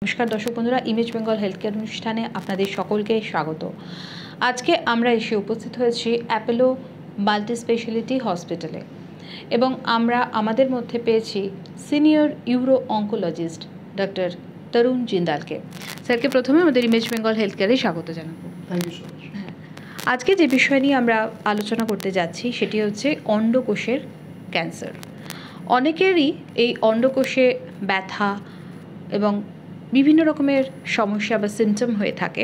নমস্কার দর্শক বন্ধুরা, ইমেজ বেঙ্গল হেলথ কেয়ার অনুষ্ঠানে আপনাদের সকলকে স্বাগত। আজকে আমরা এসে উপস্থিত হয়েছি অ্যাপোলো মাল্টি স্পেশালিটি হসপিটালে এবং আমরা আমাদের মধ্যে পেয়েছি senior uro oncologist doctor Tarun জিন্দালকে। স্যারকে প্রথমে আমাদের ইমেজ বেঙ্গল হেলথ কেয়ারে স্বাগত জানাবো। Thank you so much. আজকে যে বিষয় নিয়ে আমরা আলোচনা করতে যাচ্ছি সেটি হচ্ছে অন্ডকোষের ক্যান্সার। অনেকেরই এই অন্ডকোষে ব্যথা এবং বিভিন্ন রকমের সমস্যা বা সিমটম হয়ে থাকে।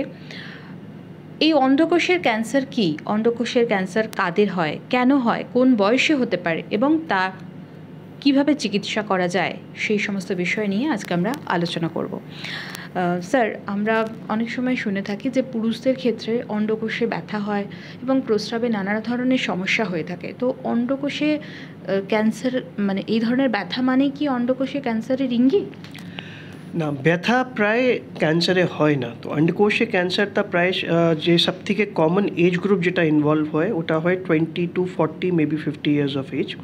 এই অন্ডকোষের ক্যান্সার কি, অন্ডকোষের ক্যান্সার কাদের হয়, কেন হয়, কোন বয়সে হতে পারে এবং তা কিভাবে চিকিৎসা করা যায়, সেই সমস্ত বিষয় নিয়ে আজকে আমরা আলোচনা করব। স্যার, আমরা অনেক সময় শুনে থাকি যে পুরুষদের ক্ষেত্রে অন্ডকোষে ব্যথা হয় এবং প্রস্রাবে নানা ধরনের সমস্যা হয়ে থাকে। তো অন্ডকোষে ক্যান্সার মানে এই ধরনের ব্যথা মানে কি অন্ডকোষে ক্যান্সারের ইঙ্গিত? না, ব্যথা প্রায় ক্যান্সারে হয় না। তো অন্ডকোষে ক্যান্সারটা প্রায় যে সব থেকে কমন এজ গ্রুপ যেটা ইনভলভ হয় ওটা হয় 20 to 40 maybe 50 years of age.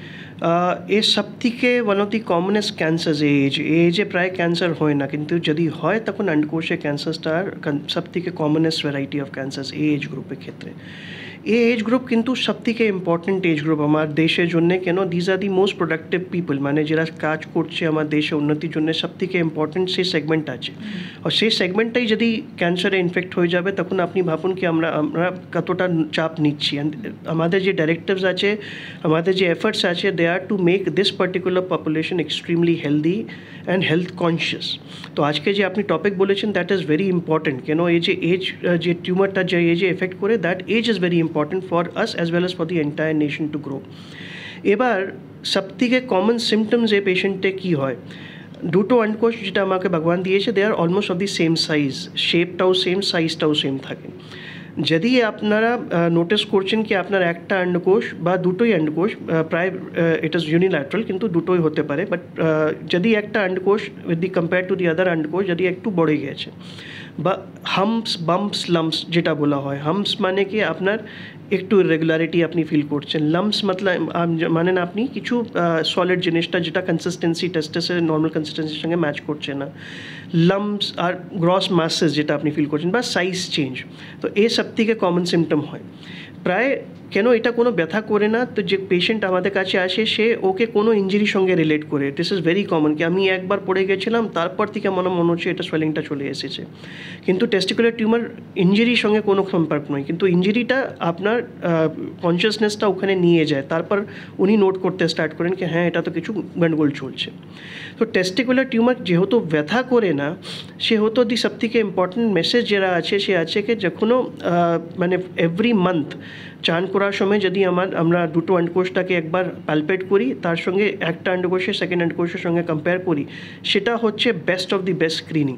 এর সব থেকে one of the commonest cancer এজে প্রায় ক্যান্সার হয় না, কিন্তু যদি হয় তখন অন্ডকোষে ক্যান্সারটার সব থেকে কমনেস্ট ভ্যারাইটি অফ ক্যান্সার এই এজ গ্রুপের ক্ষেত্রে। এই এজ গ্রুপ কিন্তু সব থেকে ইম্পর্টেন্ট এজ গ্রুপ আমার দেশের জন্য। কেন? These are the most productive people, মানে যারা কাজ করছে আমার দেশে উন্নতির জন্য সব থেকে ইম্পর্টেন্ট সেই সেগমেন্ট আছে। আর সেই সেগমেন্টটাই যদি ক্যান্সারে ইনফেক্ট হয়ে যাবে তখন আপনি ভাবুন কি আমরা কতটা চাপ নিচ্ছি। আমাদের যে ডাইরেক্টিভস আছে, আমাদের যে এফর্টস আছে, they are to make this particular population extremely healthy and health conscious. তো আজকে যে আপনি টপিক বলেছেন দ্যাট ইজ ভেরি ইম্পর্টেন্ট। কেন? এই যে এজ, যে টিউমারটা যে এজে এফেক্ট করে, that age is very important for us as well as for the entire nation to grow. এবার সব থেকে কমন সিমটমস এই পেশেন্টে কী হয়? দুটো অন্ডকোষ যেটা আমাকে ভগবান দিয়েছে, they are almost of the same size, শেপটাও সেম, সাইজটাও সেম থাকে। যদি আপনারা নোটিস করছেন কি আপনার একটা অন্ডকোষ বা দুটোই অন্ডকোষ, প্রায় ইট ইজ ইউনিল্যাটারাল কিন্তু দুটোই হতে পারে, বাট যদি একটা অন্ডকোষ with the compare to the other অন্ডকোষ যদি একটু বড়ে গেছে, বা হাম্পস, বাম্পস, লাম্পস যেটা বলা হয়। হাম্পস মানে কি আপনার একটু ইরেগুলারিটি আপনি ফিল করছেন। লাম্পস মানে না আপনি কিছু সলিড জিনিসটা যেটা কনসিস্টেন্সি টেস্টেসের নর্মাল কনসিস্টেন্সির সঙ্গে ম্যাচ করছে না। লাম্পস আর গ্রস মাসেস যেটা আপনি ফিল করছেন, বা সাইজ চেঞ্জ। তো এই সব থেকে কমন সিমটম হয় প্রায়। কেন? এটা কোনো ব্যথা করে না। তো যে পেশেন্ট আমাদের কাছে আসে সে ওকে কোনো ইঞ্জুরির সঙ্গে রিলেট করে। দিস ইজ ভেরি কমন কি আমি একবার পড়ে গেছিলাম, তারপর থেকে মনে হচ্ছে এটা সোয়েলিংটা চলে এসেছে। কিন্তু টেস্টিকুলার টিউমার ইঞ্জুরির সঙ্গে কোনো সম্পর্ক নয়, কিন্তু ইঞ্জুরিটা আপনার কনসিয়াসনেসটা ওখানে নিয়ে যায়। তারপর উনি নোট করতে স্টার্ট করেন কি হ্যাঁ এটা তো কিছু গন্ডগোল চলছে। তো টেস্টিকুলার টিউমার যেহেতু ব্যথা করে না, সেহেতু দি সব থেকে ইম্পর্টেন্ট মেসেজ যারা আছে সে আছে কি যখনও মানে এভরি মান্থ চান করার সময় যদি আমরা দুটো অন্ডকোষটাকে একবার প্যালপেট করি, তার সঙ্গে একটা অন্ডকোষের সেকেন্ড অন্ডকোষের সঙ্গে কম্পেয়ার করি, সেটা হচ্ছে best of the best screening.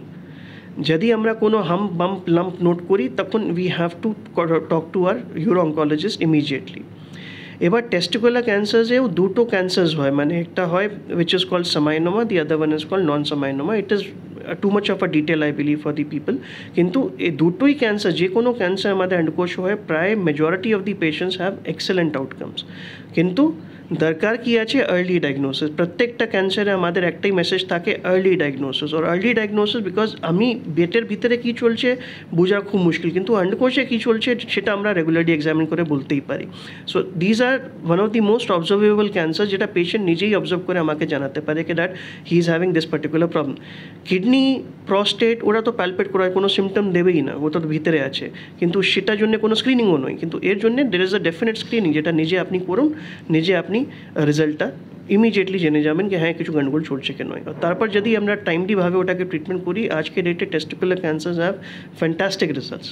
যদি আমরা কোনো হাম্প, বাম্প, লাম্প নোট করি তখন we have to talk to our uro oncologist immediately. এবার টেস্টিকুলার ক্যান্সার্সেও দুটো ক্যান্সার্স হয়, মানে একটা হয় which is called seminoma, the other one is called non seminoma. It is too much of a detail I believe for the people. কিন্তু এই দুটোই ক্যান্সার, যে কোনো ক্যান্সার আমাদের অন্ডকোষ হয়, প্রায় majority of the patients have excellent outcomes. কিন্তু দরকার কি আছে? Early diagnosis. প্রত্যেকটা ক্যান্সারে আমাদের একটাই মেসেজ থাকে, আর্লি ডায়াগনোসিস। আর আর্লি ডায়াগনোসিস বিকজ আমি পেটের ভিতরে কী চলছে বোঝা খুব মুশকিল, কিন্তু অন্ডকোষে কী চলছে সেটা আমরা রেগুলারলি এক্সামিন করে বলতেই পারি। So these are one of the most observable cancer, যেটা পেশেন্ট নিজেই অবজার্ভ করে আমাকে জানাতে পারে কি that he is having this particular problem. Kidney, prostate ওরা তো প্যালপেট করার কোনো সিমটম দেবেই না, ও তো ভিতরে আছে, কিন্তু সেটার জন্য কোনো স্ক্রিনিংও নয়। কিন্তু এর জন্য there is a definite screening, যেটা নিজে আপনি করুন, নিজে আপনি রেজাল্টটা ইমিডিয়েটলি জেনে যাবেন কি হ্যাঁ কিছু গন্ডগোল চলছে কি নয়। তারপর যদি আমরা টাইমলিভাবে ওটাকে ট্রিটমেন্ট করি, আজকে ডেটে testicular cancer have fantastic results.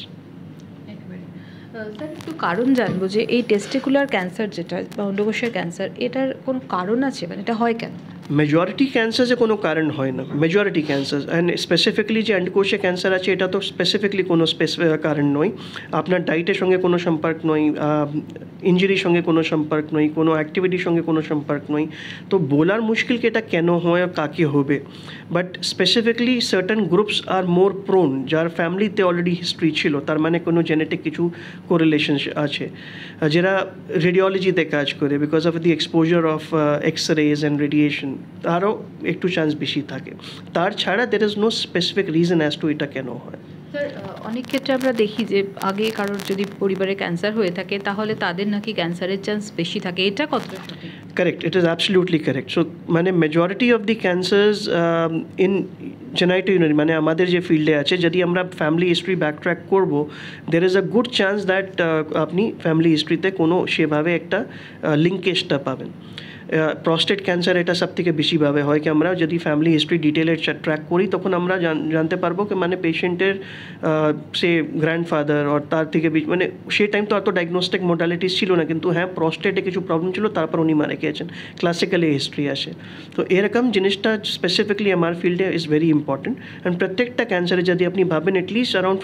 Sir, একটু কারণ জানবো যে এই টেস্টিকুলার ক্যান্সার যেটা বা অন্ডকোষের ক্যান্সার, এটার কোনো কারণ আছে, মানে এটা হয় কেন? মেজরিটি ক্যান্সারে কোনো কারণ হয় না। মেজরিটি ক্যান্সার অ্যান্ড স্পেসিফিক্যালি যে অন্ডকোষে ক্যান্সার আছে এটা তো স্পেসিফিকলি কোনো কারণ নয়। আপনার ডায়েটের সঙ্গে কোনো সম্পর্ক নয়, ইঞ্জুরির সঙ্গে কোনো সম্পর্ক নয়, কোনো অ্যাক্টিভিটির সঙ্গে কোনো সম্পর্ক নয়। তো বলার মুশকিল কি এটা কেন হয়, কাকে হবে। But specifically certain groups are more prone, যার ফ্যামিলিতে অলরেডি হিস্ট্রি ছিল, তার মানে কোনো জেনেটিক কিছু কোরিলেশন আছে। যারা রেডিওলজিতে কাজ করে because of the exposure of X rays and radiation, তারও একটু চান্স বেশি থাকে। তার ছাড়া there is no specific reason as to এটা কেন হয়। স্যার, অনেক ক্ষেত্রে আমরা দেখি যে আগে কারোর যদি পরিবারে ক্যান্সার হয়ে থাকে তাহলে তাদের নাকি ক্যান্সারের চান্স বেশি থাকে, এটা কতটা সঠিক? Correct, it is absolutely correct. So মানে majority of the cancers in genitourinary মানে আমাদের যে ফিল্ডে আছে, যদি আমরা ফ্যামিলি হিস্ট্রি ব্যাকট্র্যাক করব, there is a good chance that আপনি ফ্যামিলি হিস্ট্রিতে কোনো সেভাবে একটা লিঙ্কেজটা পাবেন। প্রস্টেট ক্যান্সার এটা সব থেকে বেশিভাবে হয় কি আমরা যদি ফ্যামিলি হিস্ট্রি ডিটেলে ট্র্যাক করি তখন আমরা জানতে পারবো কি মানে পেশেন্টের সে গ্র্যান্ডফাদার আর তার থেকে মানে সেই টাইম তো অত ডায়াগনস্টিক মোডালিটিস ছিল না, কিন্তু হ্যাঁ প্রস্টেটে কিছু প্রবলেম ছিল, তারপর উনি মারা গিয়েছেন, ক্লাসিক্যালি হিস্ট্রি আসে। তো এরকম জিনিসটা স্পেসিফিকলি আমার ফিল্ডে ইজ ভেরি ইম্পর্টেন্ট। অ্যান্ড প্রত্যেকটা ক্যান্সারে যদি আপনি ভাবেন অ্যাটলিস্ট অ্যারাউন্ড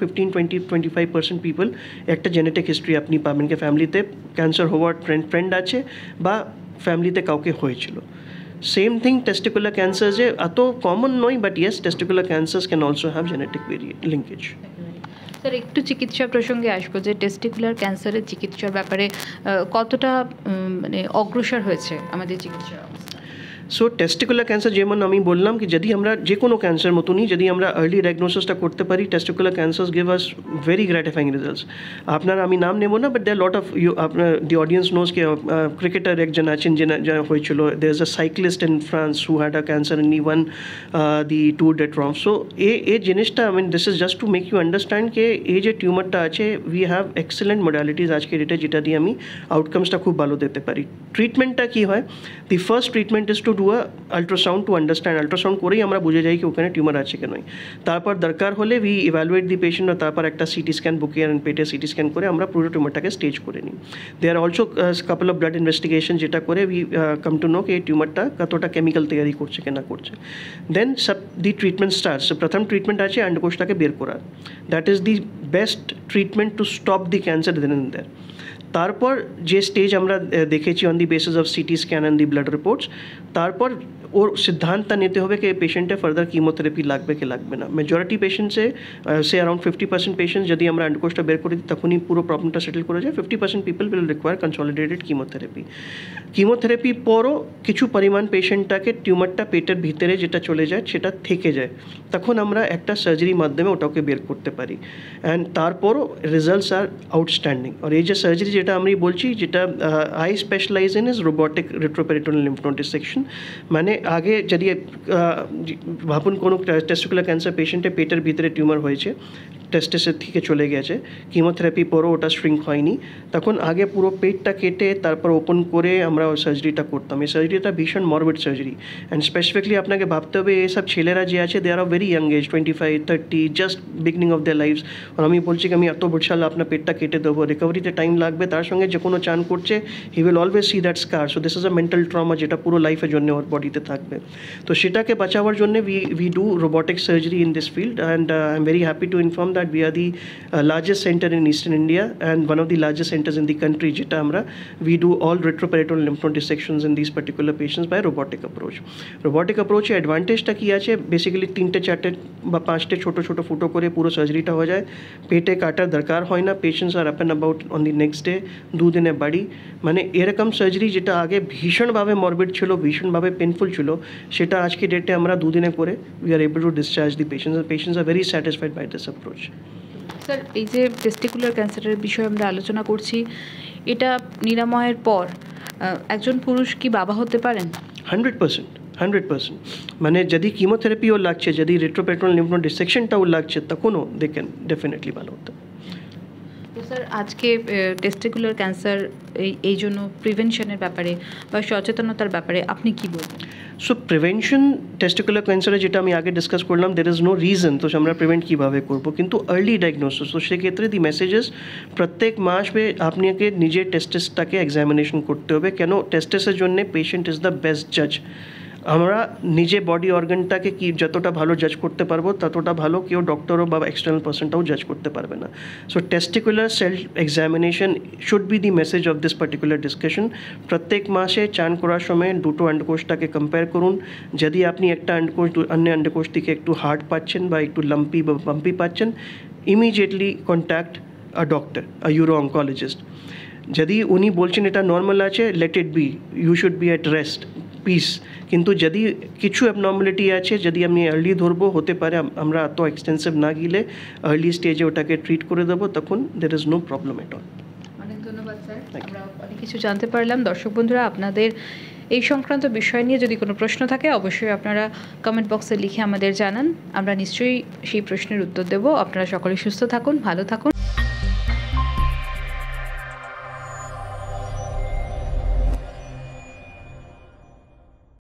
15-25% পিপল একটা জেনেটিক হিস্ট্রি আপনি পাবেন কি ফ্যামিলিতে ক্যান্সার হওয়ার ফ্রেন্ড আছে বা ফ্যামিলিতে কাউকে হয়েছিল। সেম থিং টেস্টিকুলার ক্যান্সার যে এত কমন নয়, but yes testicular cancers can also have genetic linkage. Sir, একটু চিকিৎসা প্রসঙ্গে আসবো যে টেস্টিকুলার ক্যান্সারের চিকিৎসার ব্যাপারে কতটা মানে অগ্রসর হয়েছে আমাদের চিকিৎসা ব্যবস্থা? সো টেস্টিকুলার ক্যান্সার যেমন আমি বললাম কি যদি আমরা যে কোনো ক্যান্সার মতনই যদি আমরা আর্লি ডায়াগনোসিসটা করতে পারি, testicular cancers give us very gratifying results. আপনার আমি নাম নেব না, বাট দেয়ার লট অফ আপনার দি অডিয়েন্স নোজ কি ক্রিকেটার একজন আছেন যারা হয়েছিল, there is a cyclist in France who had a cancer and he won the tour de trump. So এই জিনিসটা I mean this is just to make you understand কে এই যে টিউমারটা আছে উই হ্যাভ এক্সেলেন্ট মডালিটিস আজকে ডেটে যেটা দিয়ে আমি আউটকামসটা খুব ভালো দিতে পারি। ট্রিটমেন্টটা কী হয়, the first treatment is to do a ultrasound to understand. Ultrasound করেই আমরা বুঝে যাই কি ওখানে টিউমার আছে কি নয়। তারপর দরকার হলে উই ইভ্যালুয়েট দি পেশেন্ট, আর তারপর একটা সিটি স্ক্যান বুকে আর পেটে সিটি স্ক্যান করে আমরা পুরো টিউমারটাকে স্টেজ করে নিই। There also couple of blood investigation যেটা করে উই কাম টু নো কি এই টিউমারটা কতটা কেমিক্যাল তৈরি করছে কি না করছে। দেন সব দি ট্রিটমেন্ট স্টার্টস। প্রথম ট্রিটমেন্ট আছে অন্ডকোষটাকে বের করা, that is the best treatment to stop the cancer then end there. তারপর যে স্টেজ আমরা দেখেছি on the basis of CT scan and the blood reports, তারপর ওর সিদ্ধান্ত নিতে হবে কি পেশেন্টে ফার্দার কিমোথেরাপি লাগবে কি লাগবে না। মেজরিটি পেশেন্টসে সে অ্যারাউন্ড 50% পেশেন্টস যদি আমরা অন্ডকোষটা বের করে দিই তখনই পুরো প্রবলেমটা সেটেল করে যায়। 50% people will require consolidated chemotherapy. Chemotherapy পরও কিছু পরিমাণ পেশেন্টটাকে টিউমারটা পেটের ভিতরে যেটা চলে যায় সেটা থেকে যায়, তখন আমরা একটা সার্জারির মাধ্যমে ওটাকে বের করতে পারি। অ্যান্ড তারপরও রেজাল্টস আর আউটস্ট্যান্ডিং। আর এই যে সার্জারি যেটা আমি বলছি, যেটা I specialise in is robotic retroperitoneal lymph node dissection. মানে আগে যদি ভাবুন কোনো টেস্টিকুলার ক্যান্সার পেশেন্টের পেটের ভিতরে টিউমার হয়েছে, টেস্টিসের থেকে চলে গেছে, কিমোথেরাপি পরও ওটা শ্রিঙ্ক হয়নি, তখন আগে পুরো পেটটা কেটে তারপর ওপেন করে আমরা ওই সার্জারিটা করতাম। এই সার্জারিটা ভীষণ মরবিড সার্জারি। অ্যান্ড স্পেসিফিকলি আপনাকে ভাবতে হবে এইসব ছেলেরা যে আছে they are very young age, 25-30, just beginning of their lifes. আর আমি বলছি কি আমি এত বছর আপনার পেটটা কেটে দেবো, রিকভারিতে টাইম লাগবে, তার সঙ্গে যে কোনো চান করছে he will always see that scar. So this is a mental trauma যেটা পুরো লাইফের জন্য ওর বডিতে থাকবে। তো সেটাকে বাঁচাবার জন্য we do robotic surgery in this field, and I am very happy to inform that we are the largest center in Eastern India and one of the largest centers in the country যেটা আমরা we do all retroperitoneal lymph node dissections in these particular patients by robotic approach. robotic approach এর অ্যাডভান্টেজটা কি আছে, basically 3-4 বা 5 ছোট ছোট ফুটো করে পুরো সার্জারিটা হয়ে যায়, পেটে কাটার দরকার হয় না, patients are up and about on the next day, 2 দিনে বাড়ি। মানে এরকম সার্জারি যেটা আগে ভীষণভাবে মরবিড ছিল, ভীষণভাবে পেনফুল ছিল, সেটা আজকে ডেটে আমরা 2 দিনে করে we are able to discharge the patients and patients are very satisfied by this approach. Sir, এই যে টেস্টিকুলার ক্যান্সারের বিষয়ে আমরা আলোচনা করছি, এটা নিরাময়ের পর একজন পুরুষ কি বাবা হতে পারেন? 100%। মানে যদি কিমোথেরাপিও লাগছে, যদি রেট্রোপেরিটোনাল লিম্ফ নোড ডিসেকশনটাও লাগছে, তখনও দে ক্যান ডেফিনেটলি ভালো হতে। তো স্যার, আজকে টেস্টিকুলার ক্যান্সার এই জন্য প্রিভেনশনের ব্যাপারে বা সচেতনতার ব্যাপারে আপনি কি বলবেন? সো প্রিভেনশন টেস্টিকুলার ক্যান্সারে যেটা আমি আগে ডিসকাস করলাম, দের ইজ নো রিজন, তো আমরা প্রিভেন্ট কীভাবে করবো, কিন্তু আর্লি ডায়াগনোসিস। তো সেক্ষেত্রে দি মেসেজেস প্রত্যেক মাসে আপনাকে নিজের টেস্টিসটাকে এক্সামিনেশন করতে হবে। কেন, টেস্টিসের জন্য পেশেন্ট ইজ দ্য বেস্ট জাজ। আমরা নিজে বডি অর্গানটাকে কি যতটা ভালো জাজ করতে পারবো ততটা ভালো কেউ ডক্টরও বা এক্সটার্নাল পার্সনটাও জাজ করতে পারবে না। So testicular self examination should be the message of this particular discussion. প্রত্যেক মাসে চান করার সময় দুটো অন্ডকোষটাকে কম্পেয়ার করুন। যদি আপনি একটা অন্ডকোষ অন্য অন্ডকোষ থেকে একটু হার্ড পাচ্ছেন বা একটু লাম্পি বা বাম্পি পাচ্ছেন, immediately contact a doctor, a uro oncologist. যদি উনি বলছেন এটা নর্মাল আছে, let it be, you should be at rest, peace, কিন্তু যদি কিছু অ্যাবনর্মালিটি আছে, যদি আমি আর্লি ধরবো, হতে পারে আমরা এত এক্সটেন্সিভ না গেলে আর্লি স্টেজে ওটাকে ট্রিট করে দেবো, তখন there is no problem at all. অনেক ধন্যবাদ স্যার, আমরা অনেক কিছু জানতে পারলাম। দর্শক বন্ধুরা, আপনাদের এই সংক্রান্ত বিষয় নিয়ে যদি কোনো প্রশ্ন থাকে অবশ্যই আপনারা কমেন্ট বক্সে লিখে আমাদের জানান, আমরা নিশ্চয়ই সেই প্রশ্নের উত্তর দেব। আপনারা সকলে সুস্থ থাকুন, ভালো থাকুন।